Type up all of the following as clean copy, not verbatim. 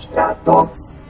Extrato.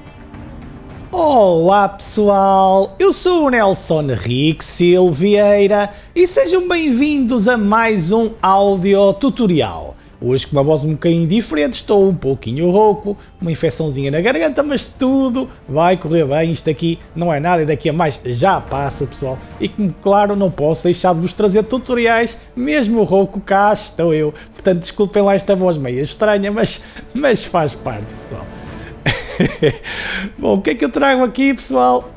Olá pessoal, eu sou o Nelson Rick Silveira e sejam bem-vindos a mais um áudio tutorial. Hoje com uma voz um bocadinho diferente, estou um pouquinho rouco, uma infecçãozinha na garganta, mas tudo vai correr bem, isto aqui não é nada e daqui a mais já passa pessoal. E como claro não posso deixar de vos trazer tutoriais, mesmo rouco cá estou eu, portanto desculpem lá esta voz meio estranha, mas faz parte pessoal. Bom, o que é que eu trago aqui pessoal?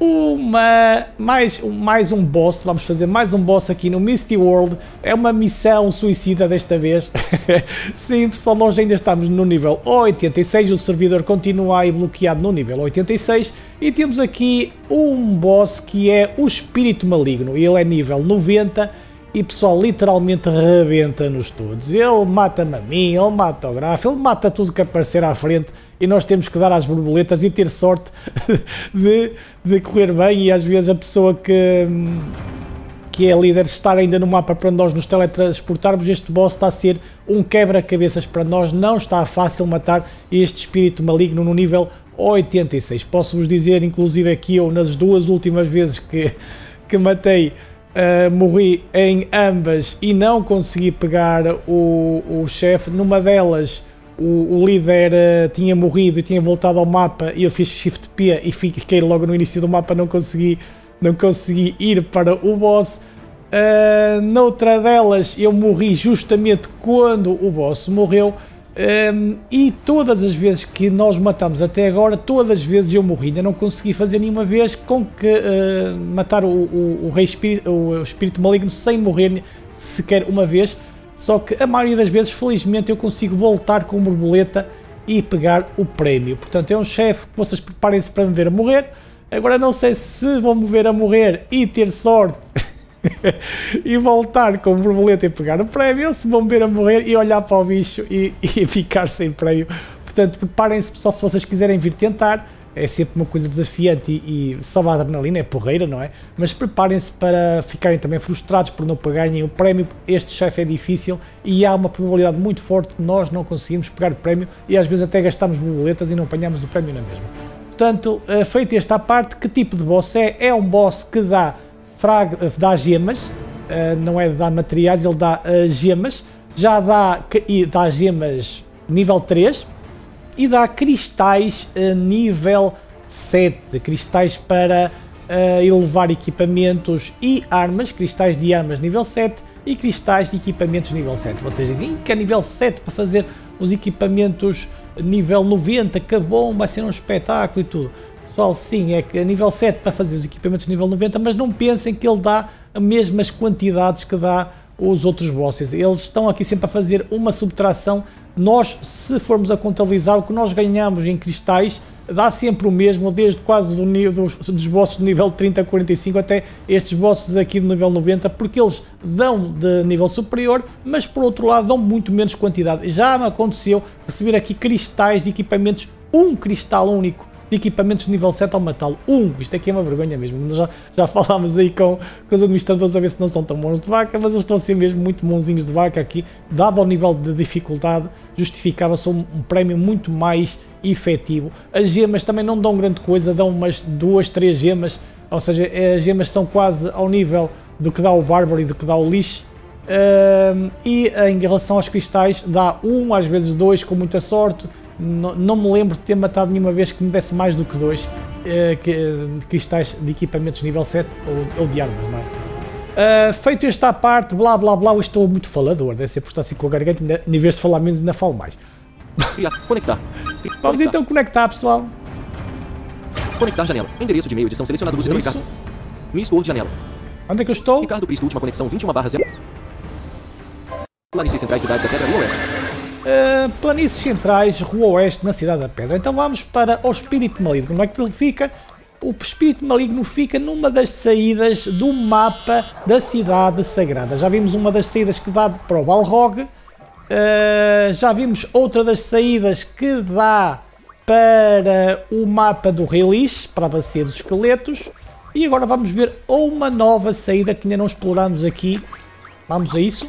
Mais um boss, vamos fazer mais um boss aqui no Misty World, é uma missão suicida desta vez. Sim pessoal, nós ainda estamos no nível 86, o servidor continua aí bloqueado no nível 86 e temos aqui um boss que é o Espírito Maligno, ele é nível 90 e pessoal literalmente rebenta-nos todos, ele mata-me a mim, ele mata o Graf, ele mata tudo que aparecer à frente e nós temos que dar às borboletas e ter sorte de correr bem e às vezes a pessoa que é líder estar ainda no mapa para nós nos teletransportarmos. Este boss está a ser um quebra-cabeças para nós, não está fácil matar este espírito maligno no nível 86. Posso-vos dizer, inclusive aqui eu nas duas últimas vezes que matei, morri em ambas e não consegui pegar o chefe. Numa delas o líder tinha morrido e tinha voltado ao mapa e eu fiz Shift P e fiquei logo no início do mapa, não consegui ir para o boss. Noutra delas eu morri justamente quando o boss morreu. E todas as vezes que nós matamos até agora, todas as vezes eu morri, ainda não consegui fazer nenhuma vez com que matar o espírito maligno sem morrer sequer uma vez, só que a maioria das vezes felizmente eu consigo voltar com borboleta e pegar o prémio. Portanto é um chefe que vocês preparem-se para me ver a morrer. Agora não sei se vão me ver a morrer e ter sorte e voltar com borboleta e pegar o prémio, ou se vão ver a morrer e olhar para o bicho e ficar sem prémio. Portanto, preparem-se pessoal, se vocês quiserem vir tentar, é sempre uma coisa desafiante e só a adrenalina, é porreira, não é? Mas preparem-se para ficarem também frustrados por não pegarem o prémio. Este chefe é difícil e há uma probabilidade muito forte de nós não conseguirmos pegar o prémio e às vezes até gastamos borboletas e não apanhamos o prémio na mesma. Portanto, feita esta parte, que tipo de boss é? É um boss que dá gemas, não é de dar materiais, ele dá gemas, já dá gemas nível 3 e dá cristais nível 7, cristais para elevar equipamentos e armas, cristais de armas nível 7 e cristais de equipamentos nível 7. Vocês dizem que é nível 7 para fazer os equipamentos nível 90, que bom, vai ser um espetáculo e tudo. Pessoal, sim, é que a nível 7 para fazer os equipamentos nível 90, mas não pensem que ele dá as mesmas quantidades que dá os outros bosses. Eles estão aqui sempre a fazer uma subtração. Nós, se formos a contabilizar o que nós ganhamos em cristais, dá sempre o mesmo, desde quase dos bosses de nível 30 a 45 até estes bosses aqui de nível 90, porque eles dão de nível superior, mas por outro lado dão muito menos quantidade. Já me aconteceu receber aqui cristais de equipamentos, um cristal único de equipamentos de nível 7 ao matá-lo. Isto aqui é uma vergonha mesmo. Já falámos aí com os administradores a ver se não são tão bons de vaca, mas eles estão a ser mesmo muito bonzinhos de vaca aqui. Dado ao nível de dificuldade, justificava-se um prémio muito mais efetivo. As gemas também não dão grande coisa, dão umas 2, 3 gemas, ou seja, as gemas são quase ao nível do que dá o Bárbaro e do que dá o Lich. E em relação aos cristais, dá 1, às vezes 2 com muita sorte. Não me lembro de ter matado nenhuma vez que me desse mais do que 2 cristais de equipamentos nível 7 ou de armas, não é? Feito esta parte, blá blá blá, eu estou muito falador, deve ser por estar assim com a garganta, em vez de falar menos ainda falo mais. Conectar. Vamos então conectar pessoal. Conectar janela. Endereço de e-mail edição selecionado do Ricardo. Miss Word janela. Onde é que eu estou? Ricardo Cristo, última conexão 21/0. Planícies Centrais, Cidade da Pedra, Rua Oeste. Planícies Centrais, Rua Oeste, na Cidade da Pedra. Então vamos para o Espírito Maligno. Como é que ele fica? O Espírito Maligno fica numa das saídas do mapa da Cidade Sagrada. Já vimos uma das saídas que dá para o Balrog. Já vimos outra das saídas que dá para o mapa do Rei Lich, para a Bacia dos Esqueletos. E agora vamos ver uma nova saída que ainda não exploramos aqui. Vamos a isso.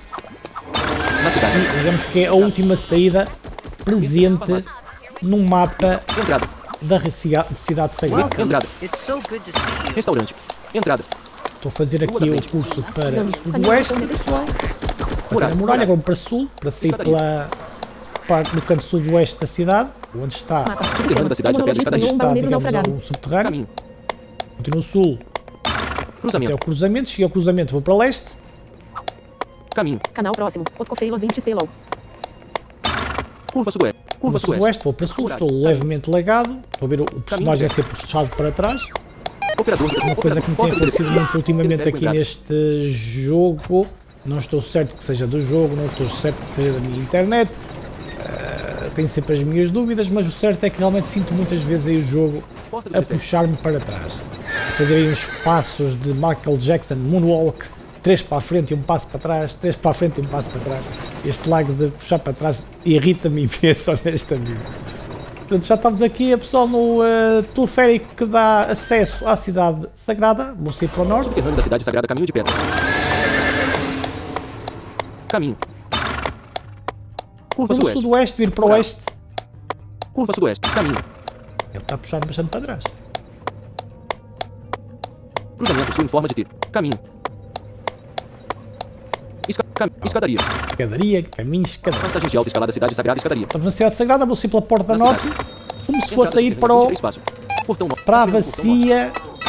E digamos que é a última saída presente no mapa da cidade sagrada. Entrada. It's so good to see you. Restaurante. Entrada. Estou a fazer aqui o curso para sudoeste, pessoal. Para a muralha, agora para sul, para sair pela parte no canto sudoeste da cidade, onde está, Subterrâneo da cidade, da pedra, escadaria. está, digamos, o subterrâneo. Caminho. Continuo sul até Cruzamento. o cruzamento. Cheguei ao cruzamento, vou para leste. Caminho. Canal próximo. Otcofeilos in XP-Low. Curva sudoeste. Curva No sudoeste. sudoeste, vou para sul, estou levemente lagado. Estou a ver o personagem a ser puxado para trás. Operador. Uma coisa que me tem acontecido muito ultimamente aqui neste jogo, não estou certo que seja do jogo, não estou certo que seja da minha internet, tenho sempre as minhas dúvidas, mas o certo é que realmente sinto muitas vezes aí o jogo a puxar-me para trás, a fazer aí uns passos de Michael Jackson, Moonwalk, 3 para a frente e um passo para trás, 3 para a frente e um passo para trás. Este lag de puxar para trás irrita-me imenso, honestamente. Portanto, já estamos aqui, pessoal, no teleférico que dá acesso à cidade sagrada. Vou sair para o norte. Subterrâneo da cidade sagrada, caminho de pedra. Caminho. Curva Vou no sudoeste. sudoeste, vir para o oeste. Curva sudoeste. Caminho. Ele está a puxar bastante para trás. Cruzamento sul em forma de T. Caminho. Escadaria. Escadaria, caminhos, escadaria. Passagem de alta escalada, cidade sagrada, escadaria. Estamos na cidade sagrada, vou sair pela porta Na norte, cidade. como se fosse a ir para, Entrada, espaço. Portão norte. para a Portão norte. bacia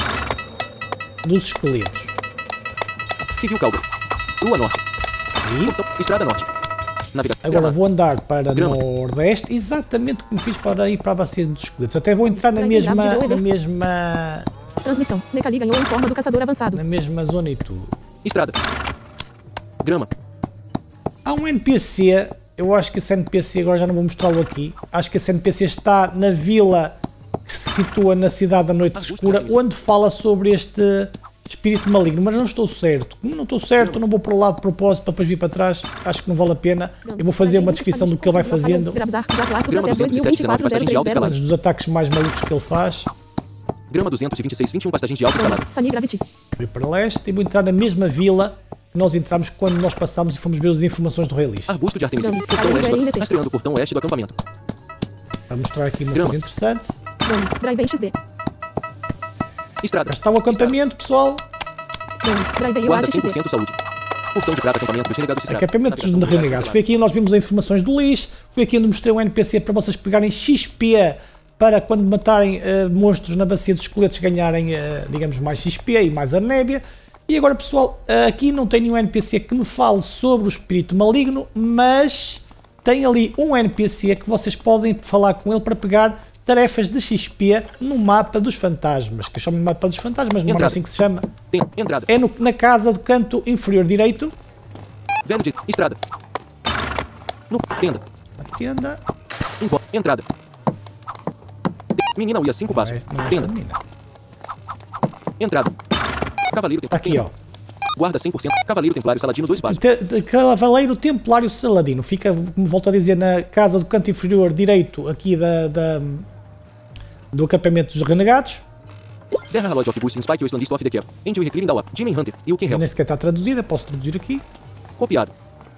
dos esqueletos. Civil Caldo. Rua Norte. Sim. Portão. Estrada Norte. Navegação. Agora vou andar para Grama. nordeste, exatamente como fiz para ir para a bacia dos esqueletos. Até vou entrar na mesma Transmissão. Necali ganhou em forma do caçador avançado. na mesma zona e tudo. Estrada. Grama. Há um NPC, eu acho que esse NPC, agora já não vou mostrá-lo aqui, acho que esse NPC está na vila que se situa na cidade da noite escura, onde fala sobre este espírito maligno, mas não estou certo. Como não estou certo, não vou para o lado de propósito para depois vir para trás, acho que não vale a pena. Eu vou fazer uma descrição do que ele vai fazendo, Grama 207, 19, passagem de alta escalada. dos ataques mais malucos que ele faz. Grama 226, 21, passagem de alta escalada. Sani Gravity. Vou ir para leste e vou entrar na mesma vila que nós entramos quando nós passamos e fomos ver as informações do Rei Lich. Arbusto de Artemisia. Não. Portão Ainda oeste. tem. Rastreando o portão oeste do acampamento. Para mostrar aqui uma Grama. coisa interessante. Drive em XD. Estrada. Já está o acampamento, pessoal. Drive em Guarda UAD XD. 100% saúde. Portão de prata, acampamento dos renegados. Acampamento dos renegados. Foi aqui onde nós vimos as informações do Lich. Foi aqui onde mostrei um NPC para vocês pegarem XP para quando matarem monstros na bacia dos esqueletos ganharem, digamos, mais XP e mais a nébia. E agora, pessoal, aqui não tem nenhum NPC que me fale sobre o espírito maligno, mas tem ali um NPC que vocês podem falar com ele para pegar tarefas de XP no mapa dos fantasmas, que eu chamo de mapa dos fantasmas, não é assim que se chama. Tem entrada. É na casa do canto inferior direito. Velho de estrada. No tenda. A tenda. Entrada. Menina Uia, 5 passos. Não é esta Tenda. menina. Entrada. Cavaleiro Templário. Aqui, ó. Guarda 100%. Cavaleiro Templário Saladino, 2 passos. Cavaleiro Templário Saladino. Fica, como volto a dizer, na casa do canto inferior direito aqui do acampamento dos renegados. Terra Lord of Ghosts, Spike, Wastelandist of the Kev. Angel Reclining Dawa. Jimmy Hunter. E o King Hell. Nem sequer está traduzida, posso traduzir aqui. Copiado.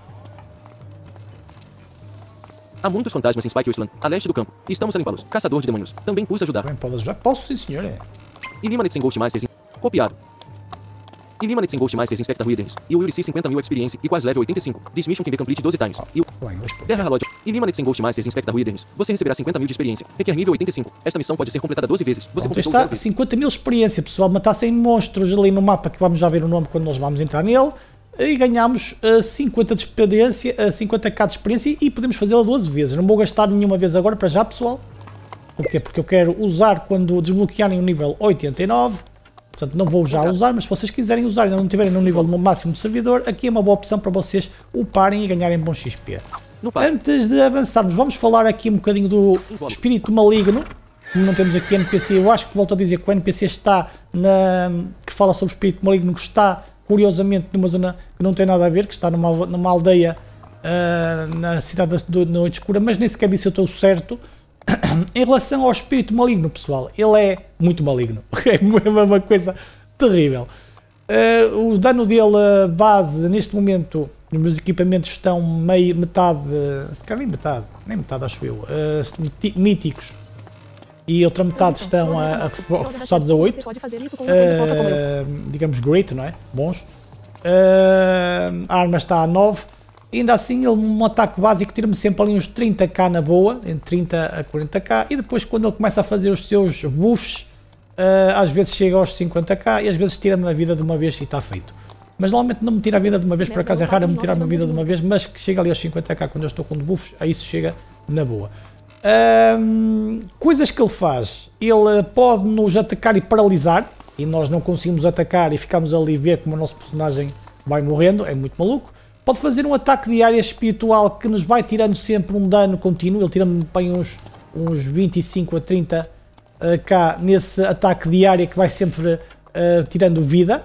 Há muitos fantasmas em Spike Wasteland, a leste do campo. Estamos a limpá-los. Caçador de demônios. Também pus ajudar. Bem, pode ajudar? Posso, sim, senhor. É. Eliminate sem Ghostmasters. Copiado. Eliminate sem Ghostmasters Inspector Readers. E o ULC 50.000 Experience e quase level 85. This mission can be complete 12 times. E o Bem, eu espero. Terra Lodge. Eliminate sem Ghostmasters Inspector Readers. Você receberá 50.000 de experiência. Requer nível 85. Esta missão pode ser completada 12 vezes. Você Pronto, completou está 0 vezes. 50.000 experiência, pessoal. Matassem monstros ali no mapa que vamos já ver o nome quando nós vamos entrar nele. E ganhamos 50 de experiência, 50k de experiência e podemos fazê-la 12 vezes. Não vou gastar nenhuma vez agora para já, pessoal. Porquê? Porque eu quero usar quando desbloquearem o nível 89. Portanto, não vou já usar, mas se vocês quiserem usar e ainda não estiverem no nível máximo de servidor, aqui é uma boa opção para vocês uparem e ganharem bom XP. No passo. Antes de avançarmos, vamos falar aqui um bocadinho do espírito maligno. Como não temos aqui NPC, eu acho que volto a dizer que o NPC está que fala sobre o espírito maligno, que está curiosamente numa zona que não tem nada a ver, que está numa aldeia na cidade da noite escura, mas nem sequer disse eu estou certo. Em relação ao espírito maligno, pessoal, ele é muito maligno, é uma coisa terrível. O dano dele base, neste momento, os meus equipamentos estão metade, se calhar nem metade acho eu, míticos, e outra metade estão reforçados a 8. Você pode fazer isso com um trem de volta como eu. Digamos great, não é? Bons. A arma está a 9. Ainda assim, um ataque básico tira-me sempre ali uns 30k na boa, entre 30 a 40k, e depois quando ele começa a fazer os seus buffs, às vezes chega aos 50k e às vezes tira-me a vida de uma vez e está feito. Mas normalmente não me tira a vida de uma vez, por acaso é raro me tirar a vida de uma vez, mas que chega ali aos 50k quando eu estou com buffs, aí isso chega na boa. Coisas que ele faz, ele pode nos atacar e paralisar, e nós não conseguimos atacar e ficamos ali a ver como o nosso personagem vai morrendo, é muito maluco. Pode fazer um ataque de área espiritual que nos vai tirando sempre um dano contínuo, ele tira-me bem uns 25 a 30k nesse ataque de área que vai sempre tirando vida.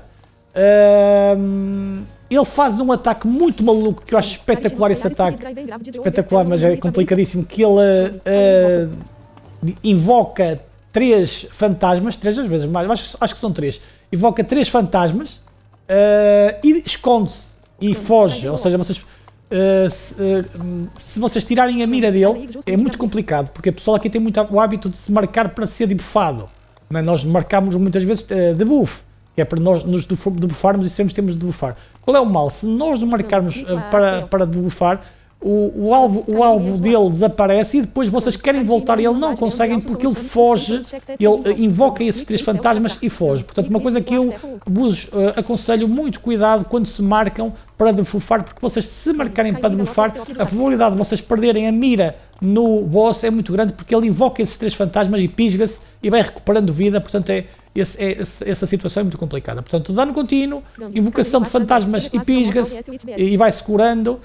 Ele faz um ataque muito maluco que eu acho espetacular esse ataque, espetacular, mas é complicadíssimo, que ele invoca 3 fantasmas, 3 às vezes mais, acho que são 3, invoca 3 fantasmas e esconde-se e foge, ou seja, vocês, se vocês tirarem a mira dele, é muito complicado, porque o pessoal aqui tem muito o hábito de se marcar para ser debuffado, não é? Nós marcamos muitas vezes debuff, que é para nós nos debuffarmos e sempre temos de debufar. Qual é o mal? Se nós nos marcarmos para debuffar, o alvo dele desaparece e depois vocês querem voltar e ele não conseguem porque ele foge, ele invoca esses 3 fantasmas e foge. Portanto, uma coisa que eu vos aconselho muito cuidado quando se marcam para debuffar, porque vocês se marcarem para debuffar, a probabilidade de vocês perderem a mira no boss é muito grande porque ele invoca esses 3 fantasmas e pisga-se e vai recuperando vida, portanto essa situação é muito complicada. Portanto, dano contínuo, invocação de fantasmas e pisga-se e vai-se curando.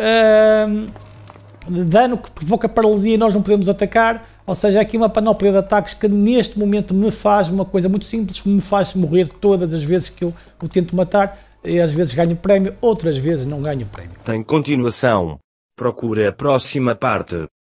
Dano que provoca paralisia e nós não podemos atacar, ou seja, é aqui uma panóplia de ataques que neste momento me faz uma coisa muito simples, me faz morrer todas as vezes que eu o tento matar, e às vezes ganho prémio, outras vezes não ganho prémio. Tem continuação. Procura a próxima parte.